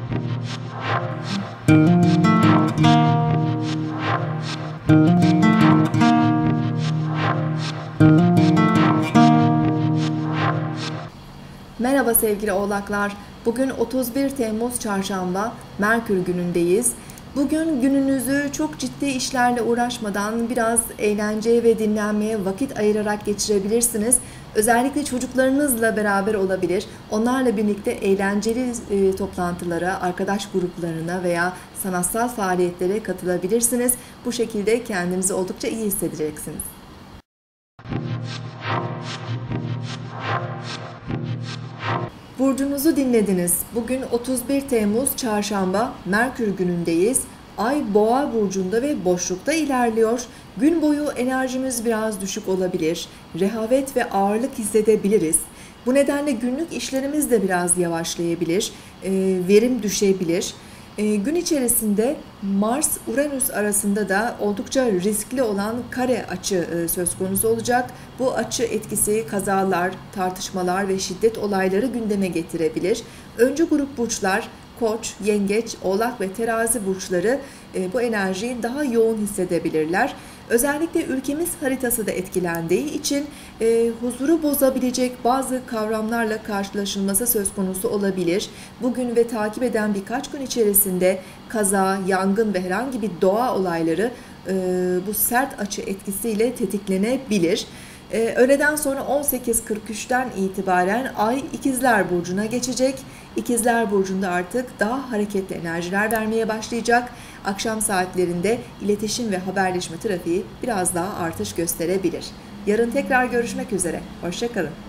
Merhaba sevgili oğlaklar. Bugün 31 Temmuz Çarşamba, Merkür günündeyiz. Bugün gününüzü çok ciddi işlerle uğraşmadan biraz eğlenceye ve dinlenmeye vakit ayırarak geçirebilirsiniz. Özellikle çocuklarınızla beraber olabilir. Onlarla birlikte eğlenceli toplantılara, arkadaş gruplarına veya sanatsal faaliyetlere katılabilirsiniz. Bu şekilde kendinizi oldukça iyi hissedeceksiniz. Burcunuzu dinlediniz. Bugün 31 Temmuz Çarşamba, Merkür günündeyiz. Ay Boğa burcunda ve boşlukta ilerliyor. Gün boyu enerjimiz biraz düşük olabilir. Rehavet ve ağırlık hissedebiliriz. Bu nedenle günlük işlerimiz de biraz yavaşlayabilir. Verim düşebilir. Gün içerisinde Mars-Uranüs arasında da oldukça riskli olan kare açı söz konusu olacak. Bu açı etkisi kazalar, tartışmalar ve şiddet olayları gündeme getirebilir. Öncü grup burçlar Koç, Yengeç, Oğlak ve Terazi burçları bu enerjiyi daha yoğun hissedebilirler. Özellikle ülkemiz haritası da etkilendiği için huzuru bozabilecek bazı kavramlarla karşılaşılması söz konusu olabilir. Bugün ve takip eden birkaç gün içerisinde kaza, yangın ve herhangi bir doğa olayları bu sert açı etkisiyle tetiklenebilir. Öğleden sonra 18.43'ten itibaren Ay İkizler Burcu'na geçecek. İkizler Burcu'nda artık daha hareketli enerjiler vermeye başlayacak. Akşam saatlerinde iletişim ve haberleşme trafiği biraz daha artış gösterebilir. Yarın tekrar görüşmek üzere. Hoşça kalın.